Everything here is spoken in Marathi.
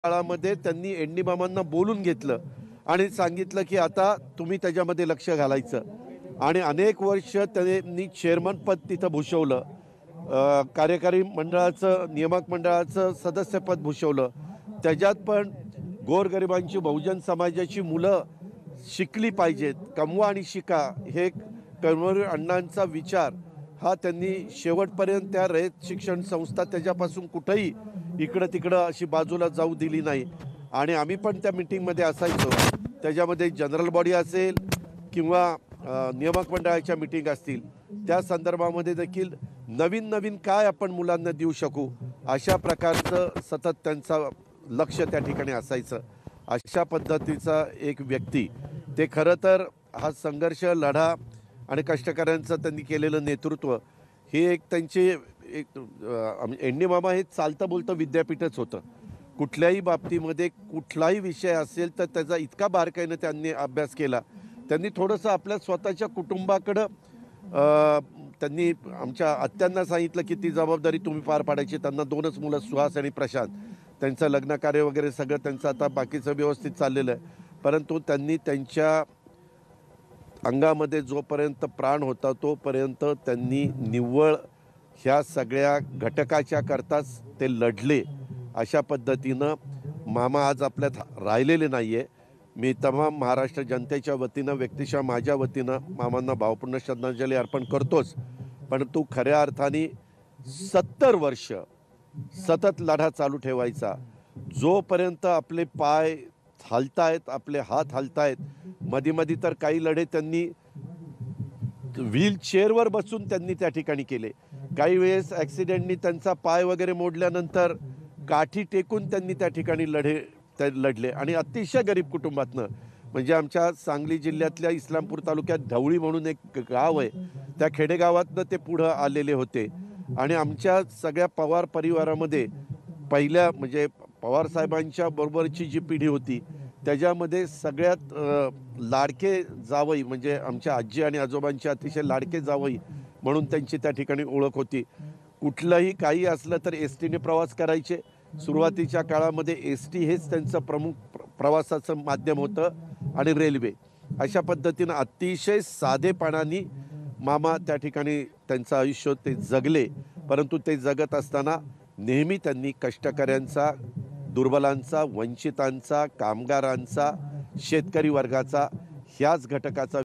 काळामध्ये त्यांनी एन.डी. मामांना बोलून घेतलं आणि सांगितलं की आता तुम्ही त्याच्यामध्ये लक्ष घालायचं आणि अनेक वर्ष त्यांनी चेअरमन पद तिथं भूषवलं. कार्यकारी मंडळाचं नियामक मंडळाचं सदस्यपद भूषवलं. त्याच्यात पण गोरगरिबांची बहुजन समाजाची मुलं शिकली पाहिजेत, कमवा आणि शिका हे कर्मवीर अण्णांचा विचार हा त्यांनी शेवटपर्यंत त्या रयत शिक्षण संस्था त्याच्यापासून कुठंही इकडं तिकडं अशी बाजूला जाऊ दिली नाही. आणि आम्ही पण त्या मीटिंगमध्ये असायचो. त्याच्यामध्ये जनरल बॉडी असेल किंवा नियामक मंडळाच्या मीटिंग असतील, त्या संदर्भामध्ये देखील नवीन नवीन काय आपण मुलांना देऊ शकू अशा प्रकारचं सतत त्यांचं लक्ष त्या ठिकाणी असायचं. अशा पद्धतीचा एक व्यक्ती, ते खरं तर हा संघर्ष लढा आणि कष्टकऱ्यांचं त्यांनी केलेलं नेतृत्व हे एक त्यांचे एक एन.डी. मामा हे चालतं बोलतं विद्यापीठच होतं. कुठल्याही बाबतीमध्ये कुठलाही विषय असेल तर त्याचा इतका बारकाईनं त्यांनी अभ्यास केला. त्यांनी थोडंसं आपल्या स्वतःच्या कुटुंबाकडं त्यांनी आमच्या आत्यांना सांगितलं की ती जबाबदारी तुम्ही पार पाडायची. त्यांना 2च मुलं सुहास आणि प्रशांत. त्यांचं लग्नकार्य वगैरे सगळं त्यांचं आता बाकीचं व्यवस्थित चाललेलं आहे. परंतु त्यांनी त्यांच्या अंगामध्ये जोपर्यंत प्राण होता तोपर्यंत त्यांनी निव्वळ ह्या सगळ्या घटकाच्या करताच ते लढले. अशा पद्धतीनं मामा आज आपल्यात राहिलेले नाही आहे. मी तमाम महाराष्ट्र जनतेच्या वतीनं व्यक्तिशः माझ्या वतीनं मामांना भावपूर्ण श्रद्धांजली अर्पण करतोच. परंतु खऱ्या अर्थाने 70 वर्ष सतत लढा चालू ठेवायचा. जोपर्यंत आपले पाय हालतायत, आपले हात हालतायत. मध्ये तर काही लढे त्यांनी व्हीलचेअरवर बसून त्यांनी त्या ठिकाणी केले. काही वेळेस ॲक्सिडेंटनी त्यांचा पाय वगैरे मोडल्यानंतर काठी टेकून त्यांनी त्या ठिकाणी लढले आणि अतिशय गरीब कुटुंबातनं. म्हणजे आमच्या सांगली जिल्ह्यातल्या इस्लामपूर तालुक्यात ढवळी म्हणून एक गाव आहे, त्या खेडेगावातनं ते पुढं आलेले होते. आणि आमच्या सगळ्या पवार परिवारामध्ये पहिल्या म्हणजे पवार साहेबांच्या बरोबरची जी पिढी होती त्याच्यामध्ये सगळ्यात लाडके जावई म्हणजे आमच्या आजी आणि आजोबांचे अतिशय लाडके जावई म्हणून त्यांची त्या ठिकाणी ओळख होती. कुठलंही काही असलं तर एस.टीने प्रवास करायचे. सुरुवातीच्या काळामध्ये एस.टी हेच त्यांचं प्रमुख प्रवासाचं माध्यम होतं आणि रेल्वे. अशा पद्धतीनं अतिशय साधेपणाने मामा त्या ठिकाणी त्यांचं आयुष्य ते जगले. परंतु ते जगत असताना नेहमी त्यांनी कष्टकऱ्यांचा, दुर्बलांचा, वंचितांचा, कामगारांचा, शेतकरी वर्गाचा ह्याच घटकाचा